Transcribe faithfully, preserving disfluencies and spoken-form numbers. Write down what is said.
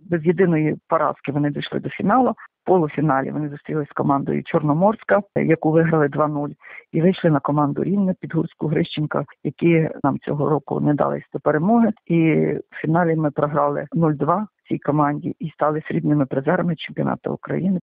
без єдиної поразки вони дійшли до фіналу. В полуфіналі вони зустрілися з командою Чорноморська, яку виграли два нуль, і вийшли на команду Рівне Підгурську Грищенка, які нам цього року не дали до перемоги. І в фіналі ми програли нуль два цій команді і стали срібними призерами чемпіонату України.